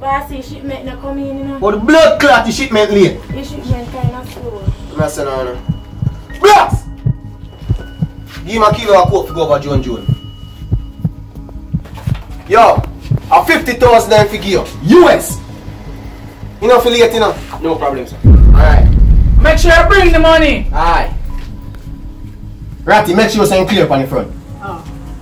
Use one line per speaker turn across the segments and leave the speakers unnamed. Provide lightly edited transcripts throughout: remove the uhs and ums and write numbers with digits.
Bossy, shipment not coming in, you know.
But the blood clot, the shipment late.
The shipment kind of slow.
I'm saying no. Blocks! Give him a kilo of coke to go over John. Yo, a 50,000 then for give you. US! You know, affiliate, you know? No problem, sir. Alright.
Make sure you bring the money.
Alright. Ratty, make sure you sign clear on the front.
Oh.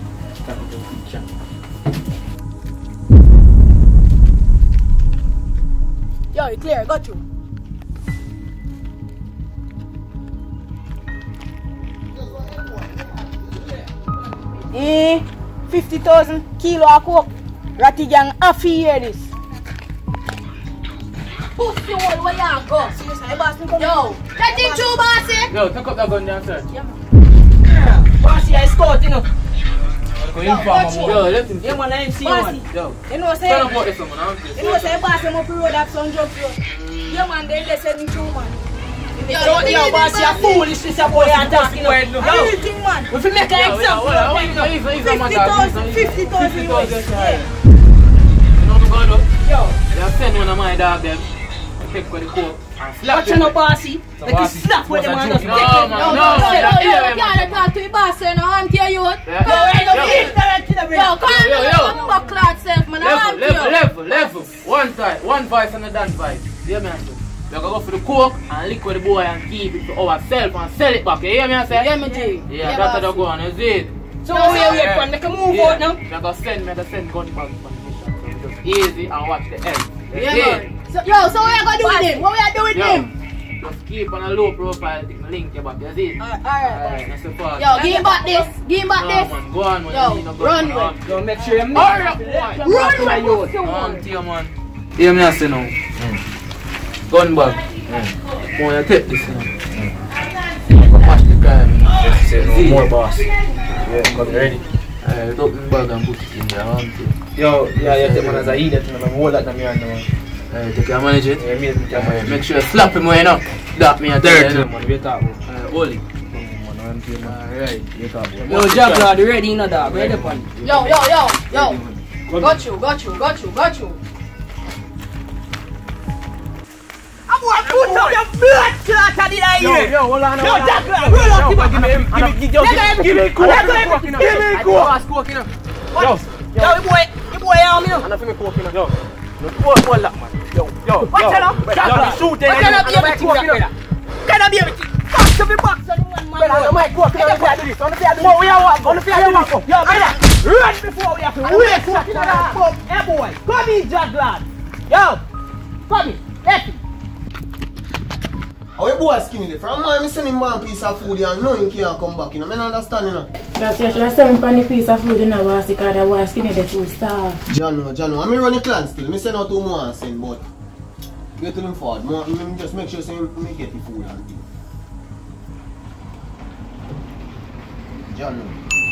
Yo, you clear, got you. 50,000 kilo of coke. Ratty gang half a year this. Push the wall where you go. Seriously, boss me come. Yo, let him through, bossy.
Yo, take up that gun down, sir.
Yeah. Bossy, I scout, you know.
Yo, let him.
Yeah, man, I ain't see one.
Yo.
You know, say.
Tell him about this one, man.
You know, say, boss, I'm up the road, that's on drugs road. Yeah, man, they send me through, man. Yo, boss, you're foolish, this boy you're talking about. Anything, man. If you make an example, 50,000 US. Yeah.
You know what I'm going to do?
Yo.
They'll send one of my dog them. Take for the coke.
Watch you no bossy. Make you slap with them and just take it.
No,
you can't talk to your boss, you know, I'm to you. Yo, come back, clad self, man.
Level. One side, one vice and a dance vice. You hear me? We're going to go for the coke and liquid the boy and keep it for ourselves and sell it back. You hear me?
Yeah, me G.
Yeah, that's how they go on, you see it?
So wait, man, make a move out now.
We're going to send gun back from the mission. So just easy and watch the end.
Yeah, man. So what we are going to do with him? What we are doing with him?
Just keep on a low profile, take my link you back, you see it?
Alright.
That's the part.
Yo, give him back this. Give him back this.
Man, go on, man.
Yo, run with.
Yo, make sure you make
Run with.
on to your man. Hear me, I say now. Gun bag. Boy, you take this, you know. Go patch the crime, you know.
Say no more, boss. Yeah, come ready.
Alright, open the bag and put it in your hand.
Yo, yeah, take man as a idiot, you know. I'm hold that in my hand, man.
Take care, manage it.
Yeah, me take care.
Make sure you slap him away now. That me a
Dirty,
tell
man. Wait up, man.
Hold it.
Alright. Wait up, man.
Yo, Javaughn, you ready, you know, dog? Ready, man. Yo. Got you. I'm going to put up your blood clot at the eye.
Yo, hold on.
Yo, Javaughn, roll up.
Give me coke.
Yo, the boy arm, you know.
I'm finna coke, you know. Yo, hold up, man. Yo.
What's that?
Shoot
Can I be everything? Box to be box on the one, man.
I might go up here and do this. On the fair do
We are what?
On the fair do this.
Yo, run before we have to wait. Hey, boy. Come in, Javaughn. Yo, come in. Let's see.
How you boy skinny there? From now, I'm sending one piece of food and no one can't come back, you know. I don't understand, you know.
That's why you're selling a piece of food in the house because the boy skinny the food star.
Jano, I'm running clan still. I send out 2 more and send, but get to them forward. Just make sure I get the food and things. Jano.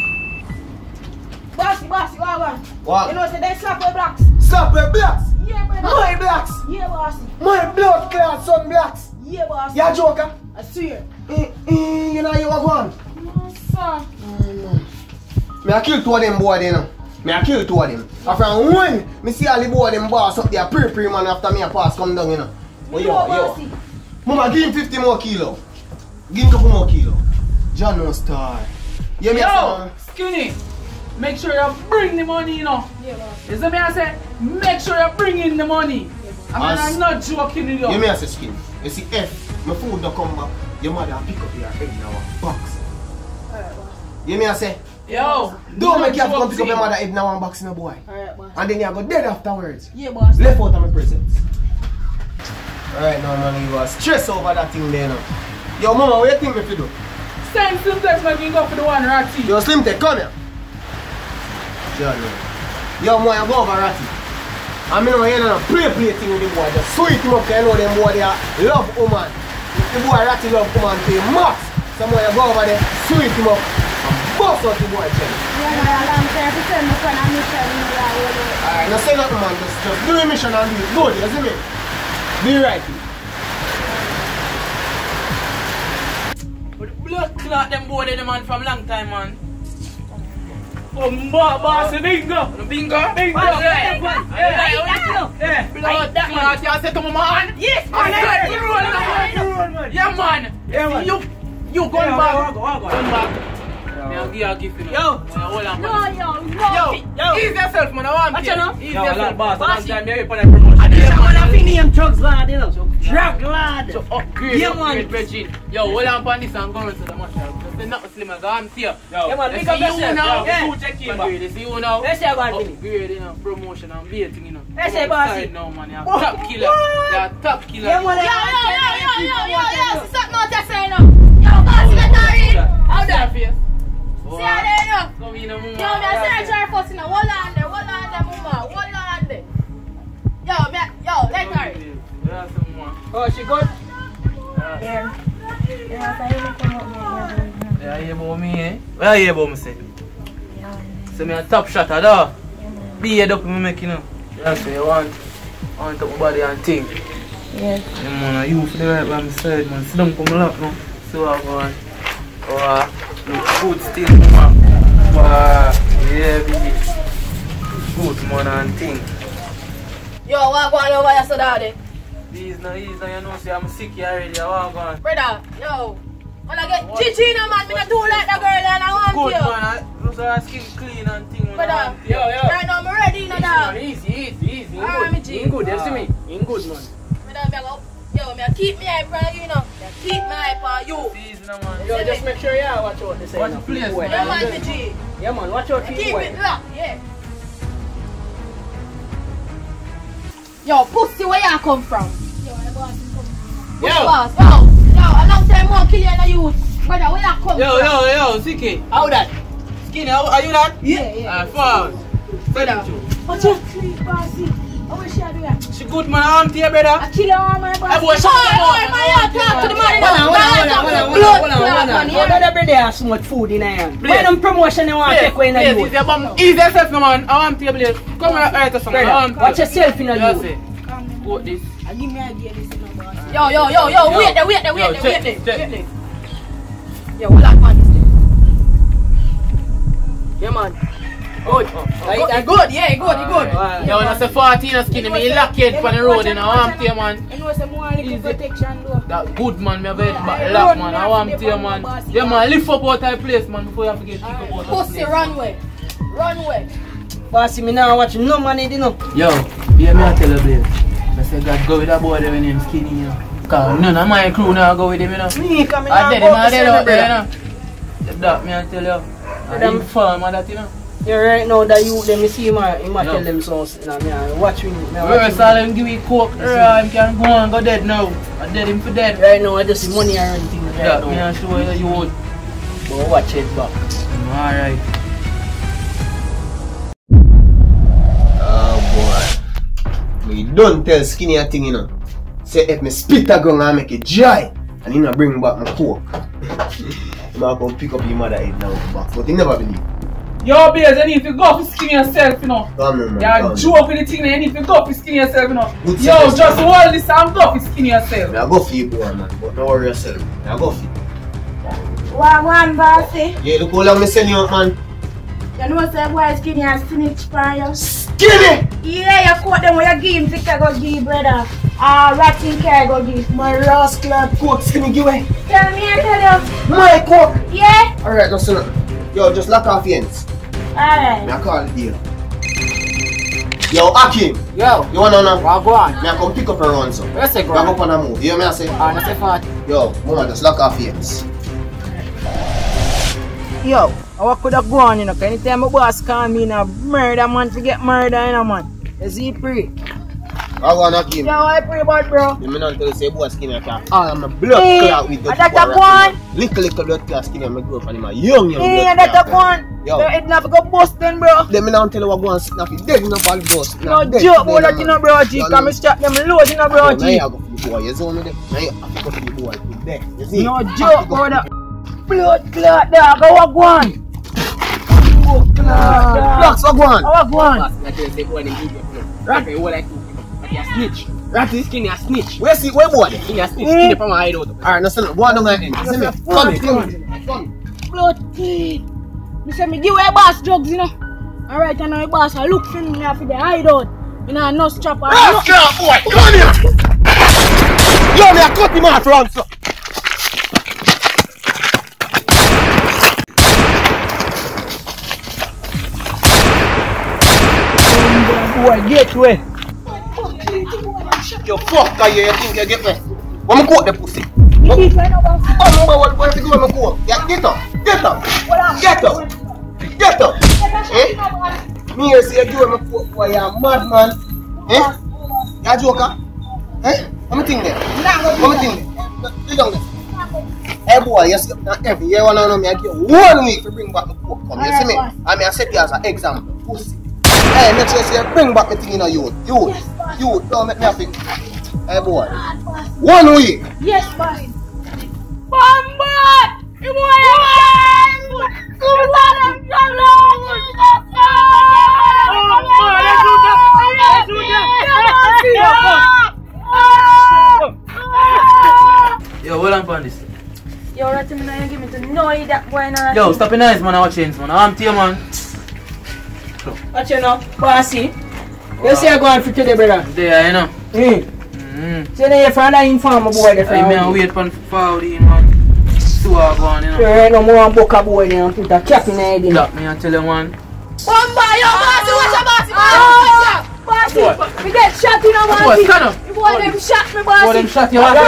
Bossy,
What?
You know, so they slap with blacks.
Slap with blacks?
Yeah, brother.
My blacks?
Yeah, bossy.
My blood clot son blacks?
Yeah, bossy.
You a joker?
I swear.
You know you are one?
No, sir.
Me I kill 2 of them boy there now. And from when me see all the boy them boss up there pre man after me a pass come down, you know. But yo. Mama give him 50 more kilo. Give him a couple more kilo. Jano star. Yeah, me
Yo, skinny. Make sure you bring the money, you know.
Yeah, bossy.
You see me I say, make sure you bring in the money. I'm not joking with you.
You me I say skin. You see if my food don't come back, your mother pick up your head in our box.
Alright, bossy.
You me I say?
Yo,
Don't make you have to come pick up your mother head in our box, no boy.
Alright, bossy.
And then you go dead afterwards.
Yeah, bossy.
Left out of my presence. Alright now man, you are stressed over that thing there now. Yo mama, what you think me to do?
send Slim Text man can go for the one Ratty.
Yo Slim Tech, come here. Yo boy, you go over Ratty. I mean, you know, play thing with the boy, just sweet him up, you know them boy, they love woman. The boy Ratty love woman, pay max. Some boy you go over there, sweet him up, and bust out the boy chain. Alright, now say nothing man, just do your mission and do it good, you see me? Do it right.
But the blood clot them boy, the man from long time man. Boss, bingo! Bingo! Bingo! Yeah, say to my man. Yes, man. Yeah, man. You going back. Going back. I'll give you a gift, you know. Yo! Hold on, man. Yo! Ease yourself, man. I want you. Ease yourself. Boss, I'm going to put a promotion.
I'm going to name drugs, lad, you know. Drug, lad.
So upgrade, upgrade, Regine. Yo, hold on, pan this and go into the match. There's nothing slim, I am here.
Yeah, man, pick up yourself.
Upgrade, see you now.
Let's say about
upgrade, you know, promotion and baiting, you know.
Let's say about it.
No, man, you're top killer. You're top killer.
Yeah, man.
Yo, stop not just saying no. Yo, boss, get married. How that?
See
how they know?
Come in, mama.
Yo, that's search her first, you know. Hold on there, mama. Hold on there. Yo, let her.
Oh, she good?
Yeah.
Yeah, you hear about me, eh? What you hear about me, say? So me a top shot, though. Be head up in me make, you know. That's what you want. I want to top my body and think.
Yes.
Yeah, man, you for the right by my side, man. Sit down for my lap, man. So I go on. Look good still, man. Yeah, baby. Good, man, and think.
Yo, what going over here, so daddy?
Ease now, you know, say I'm sick already. I want to go on.
Brother, yo. When I get Gigi, no man, me not do like that girl and I want
good,
you.
Man, I lose her skin clean and thing.
Brother,
yo.
Right now, I'm ready, you know that.
Easy.
In
good, you see me? In good, man.
Brother, yo, me keep me eye on you, you know. Keep my eye on you.
Easy now, man.
Yo, just make sure you watch out the same.
Watch the place, man.
Yeah, man, Gigi.
Yeah, man, watch out for
Keep
you.
it locked, yeah. Yo, pussy, where you come from? Yo, the boss come from. Yo, boss, yo, a long time more kill you in the youth. Brother, where you come from?
Yo, CK. How that? Skinny, are you that?
Yeah.
Fast.
Brother.
What's your creep, bossy? How will she do that?
She good, man. I'm here, brother.
I kill her, my boss.
Hey, boy, shut
man, talk to the man.
Hold on, every day I smoke food in here. When them promotion you want to take away in the youth?
Ease yourself, man. I want to be able to come right to something.
Watch yourself in the youth.
Quote this.
I give me idea this in the boss.
Yo, wait there.
Yo, what that man is there? Yeah, man. Good.
Good, yeah, good.
Yo, that's a 14 skinny. Me lock it on the road, you know. I want to, man.
You know, some more little protection, though.
That good, man. Me have it back lock, man. I want to, man. Yeah, man. Lift up out of place, man, before you have to get kicked up out of place.
Pussy, runway.
Bossy, me now watch no money, you know.
Yo, hear me tell you, Blaze. I say God go with that boy there when him skinny, you know. Cause none of my crew now go with him, you know.
Me coming
I
out
out there, you know. That me I tell you. I'm firm that, you know.
Yeah, right now that you let me see him tell them so now. Watch me.
Where saw him give me coke, him can go and go dead now. I dead him for dead.
Right now I just see money and things right
Yeah,
now.
me I show you would.
But watch it back.
Alright.
Oh boy. Me don't tell Skinny a thing, you know. Say if me spit a gun and make it dry, and he not bring back my coke. He might come pick up your mother head now back, but he never believe.
Yo, Blaze, you need to go for skin yourself, you know.
Come on, man.
You're joking the thing, you need to go for skin yourself, you know.
Good
Yo,
suggestion.
just hold this and go for skin yourself.
I go for you, boy, man. But don't worry yourself. I go for you.
One bossy.
Yeah, look how long me send you out, man.
You know say boy skinny and snitch for you.
Skinny!
Yeah, you caught them when you give him to go give brother. Ratting care go give.
My rascal coke, Skinny, give away.
Tell me I tell you.
My coke!
Yeah?
Alright, no son. Yo, just lock off your ends.
Alright.
Me I call the deal. Yo, Akim.
Yo,
You wanna know?
what go on?
Me I come pick up around so.
Where's the
Me I go up on a move. You hear me I say?
That's a part.
Yo, mama, just lock off your ends.
Yo, I could have gone, you know, 'cause anytime my boss call me in a murder man to get murder, you know, man. Is he free?
I go on Akim.
Yo, I pray about, bro.
You mean not tell you say boy Skinny I can't. I'm a blood
Hey,
clot with the
that's a one.
Little blood clot Skinny and my girlfriend him a young
Hey,
blood
that's a
clot.
one.
Yo.
So it never go bust then, bro.
Let me now tell you what go on sit off. Dead in a ball dust.
No joke about that, you know, bro, G. Come and strap them load, you know, bro,
Now
G.
you go for the boy. You see me there? Now you have to go for the boy. He's dead. You see?
No joke about that. Blood clot, dog. I walk one. Blood clot.
Blocks, what go on?
I walk one.
I tell you, say boy, they give you Ratty, what I do? Like a snitch.
Ratty?
Skinny a snitch.
Where see? Where boy?
Skinny a snitch. Skinny from a hideout.
Alright, now son, go on down that end. See me? Come here.
Blood clot.
Me say me give away boss drugs, you know. Alright, and now the boss I look for me after the hideout. You know, no strap or
Rascal boy, come here! Yo, me I cut him off wrong, sir.
Boy, get away.
You fuck guy, you think you get me? What me coat the pussy?
you keep right now, boss.
What you do when me coat? Yeah, get up! Get up! Get up! Get up! Eh? Me here say you do when me coat, boy, you a madman. Eh? You a joker? Eh? What me think there? What me think there? You down there? Hey boy, you see, every year when I know me, I give 1 week to bring back my coat. Come, you see me? I mean, I set you as an example. Pussy. Hey, next year say bring back my thing in a youth. Youth, don't make me a thing. Hey boy. 1 week.
Yes, boss.
Bombat! You boy!
Yo, hold on for this.
Yo, right to me now, you give me to know that boy now.
Yo, stop your eyes, man. I watch chains, man. I'm here, man.
Watch you now, bossy. You see I go on for today, brother.
There, you know.
So then you find that informer boy there.
I mean, wait for the man. 2 hours gone, you know.
Sure, no more book a boy there and put a cap in the head.
Stop me and tell you, man.
Bomba, yo, bossy, watch your bossy, bossy. We get shot, you know, bossy.
Boy, stand up.
You boy, them shot me, bossy.
Boy, them shot you.
Run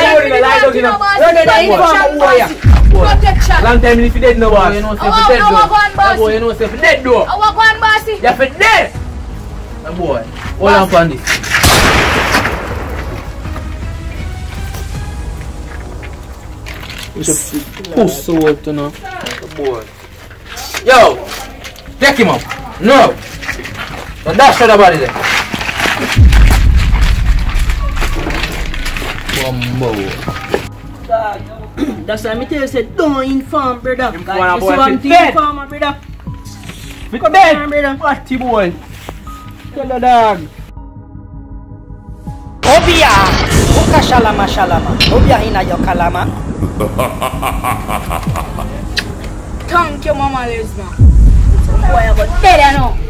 Get shot.
Long time if you dead no boss.
Boy, you know, say
Oh,
for dead
no,
though.
I want bossy.
Boy, you know, say for dead though.
I walk one, bossy.
You're for dead. Boy, hold on for this. Push the word to know. Boy. Yo! Take him up. No! Don't dash the body there. Bumbo.
That's why I tell you, say, don't inform, brother.
Inform, boy,
You see one
if
thing,
dead.
informer, brother.
Because dead.
Brother.
Party boy. Tell the dog.
Obia, buka shalama shalama. Obia ina yo kalama.
Thank you, Mama Lesnar. Boy, I got dead, I know.